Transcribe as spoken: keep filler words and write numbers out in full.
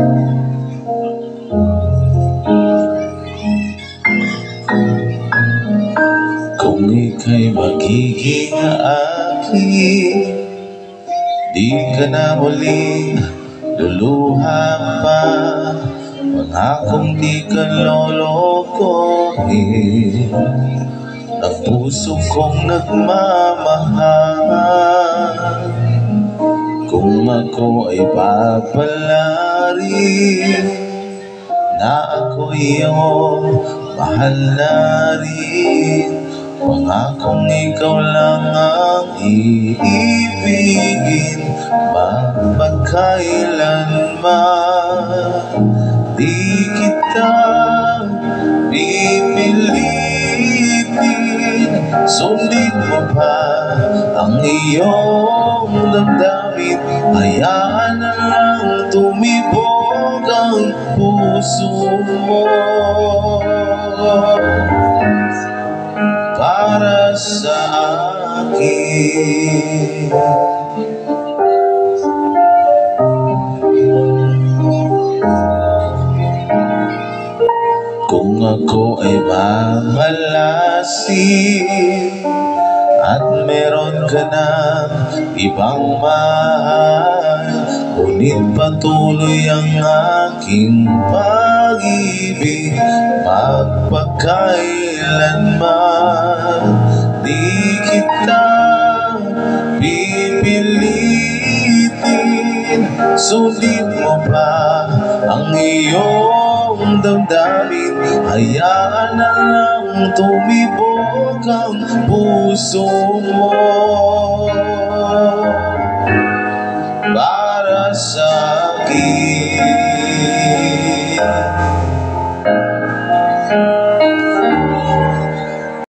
Kung ika'y magiging akin, di ka na muling luluha pa. Pangakong di ka lolokohin ng puso kong nagmamahal. Kung ako ay papalarin na ako iyong mahal na rin, pangakong ikaw lang ang iibigin magpagkailanman. Di kita pipilitin, sundin mo pa ang iyong damdamin. Hayaan na lang tumibok ang puso mo para sa akin. Kung ako ay mamalasin at meron ka ng ibang mahal, ngunit patuloy ang aking pag-ibig magpagkailanman. Di kita pipilitin, sundin mo pa ang iyong damdamin. Hayaan na lang tumibok ang puso mo